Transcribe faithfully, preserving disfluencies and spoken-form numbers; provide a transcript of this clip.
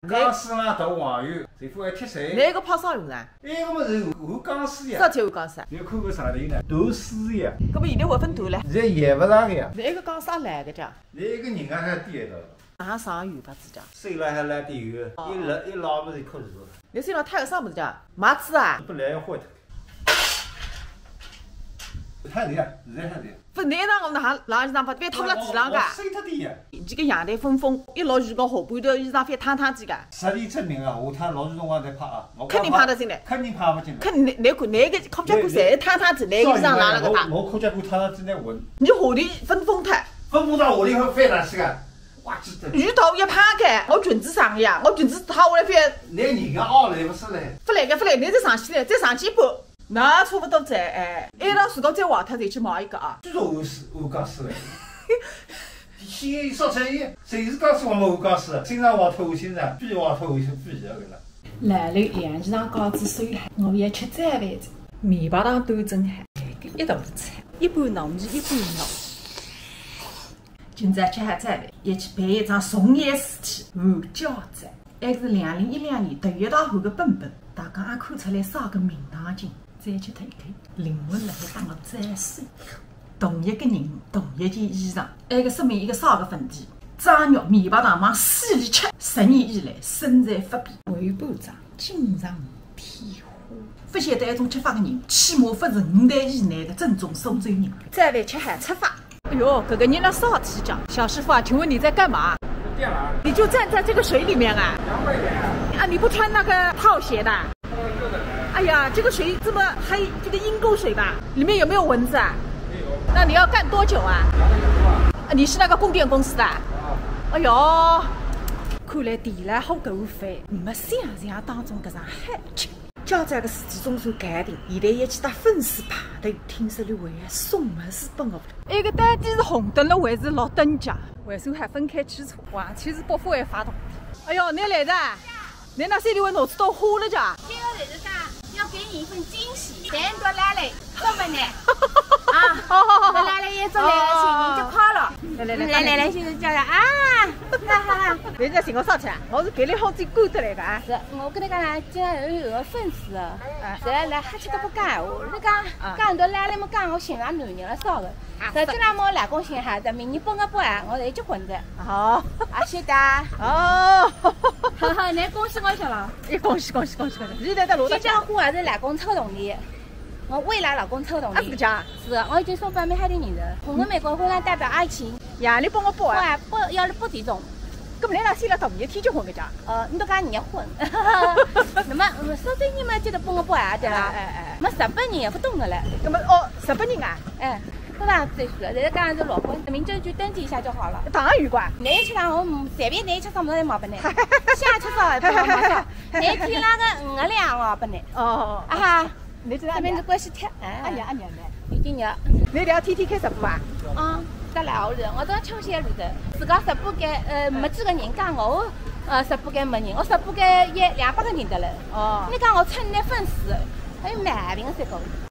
钢丝嘛投黄油，随后还贴水。 那个泡啥用啊？ 埃个么是换钢丝呀。 啥体换钢丝啊？ 你看看上头呢，豆丝呀。 搿么现在会分段唻？ 现在盐勿上个呀。 那个钢啥来个家？ 那个人家还低一道。 哪上油法子家？ 手了还来点油，一拉一拉不是一颗油。 你手上摊个啥物事家？麻子啊？ 不来要坏脱。太热，现在太热。 不，那场我们哪晾衣裳反反拖辣地上个。 晒脱点呀。 这个阳台风风，一落雨个下半头衣裳反摊摊子个。 实力证明啊，下趟老许辰光再拍啊。 肯定拍得进来。 肯定拍勿进来。 肯定，那看那个靠脚裤侪摊摊子，那个衣裳晾了个拍。 我靠脚裤摊摊子来混。 你下头分风脱。 分风到下头会翻上去个。哇，记得。 雨头一拍开，我裙子上呀，我裙子塌下来翻。 那人家凹来不是嘞？ 不来个不来，你再上去嘞，再上去一半。那差不多再哎，一到树高再坏脱再去冒一个啊。 据说换丝换钢丝嘞。先烧菜伊，谁是钢丝我们换钢丝？身上坏脱换身上，必坏脱换身必的个了。 来来，晾衣裳稿子收了，我要吃早饭子。面包汤端正海，一道菜，一半糯米，一半肉。今朝吃下早饭，一起办一张重演事体韩交战，还是两零一两年第一道韩个本本。大家也看出来啥个名堂劲，再去睇睇，灵魂辣海打个再水。同一个人，同一件衣裳，还个说明一个啥个问题？张肉面包糖往死里吃，十年以来身材发变，胃部长经常天花。不晓得一种吃法的人，起码不是五代以内的正宗苏州人。早饭吃海吃法。哎呦，这个人那少提讲，小师傅啊，请问你在干嘛？ 电了。 你就站在这个水里面啊？ 凉快一点。 啊，你不穿那个套鞋的？哎呀，这个水这么还这个阴沟水吧？里面有没有蚊子啊？ 没有。 那你要干多久啊？ 两个小时吧。 啊，你是那个供电公司的？ 啊。 哎呦，看来地来好狗饭，没想象当中搿场海吃。交战个事体总算界定，现在要去打分数排队，听说你为送么事本个。一个到底是红灯了还是绿灯家？为啥还分开汽车？完全是不会发动。哎呦，你来的？你那山里为脑子都花了家？ 今个日子讲要给你一份惊喜，单独来来，送给你。啊，好好好，来来一桌来个请您就快了。 来来来来来来，就是叫他啊，哈哈哈。 你在寻我啥去啊？我是给你好子赶得来个啊。 是，我跟你讲啦，今日有个粉丝哦，是来来黑吃都不讲闲话。你讲讲很多来来么讲我寻上男人了少个。实际上我老公寻哈的，明年奔个奔啊，我才结婚的。 好， 啊晓得。 哦， 哈哈，那恭喜我一下了。 哎，恭喜恭喜恭喜恭喜！现在在路上。 这家伙还是老公抽动力。我未来老公抽动力。 啊是家。 是，我已经送翻美海的人了。红色玫瑰婚上代表爱情。 呀，你帮我报啊？ 报要是不集中。 咁你俩先了同一天结婚个家？ 呃，你都讲结婚。那么苏州人嘛，记得帮我报啊，对吧？ 哎哎。 么日本人也不懂的了。 那么哦，日本人啊？ 哎。多大岁数了？现在刚刚是老婚，民政局登记一下就好了。 当然有关。 哪一吃上我随便哪一吃上没得毛病的，下吃少也不好少。哪一天那个五个两哦不能。 哦。 啊哈， 你这这边是关系贴。 哎呀，娘呢？ 已经有。 你俩天天开直播啊？ 嗯，得来我是，我到秋线路的，自家直播间呃没几个人，讲我呃直播间没人，我直播间一两百个人得了。哦。你讲我蹭那粉丝，还有毛病噻个。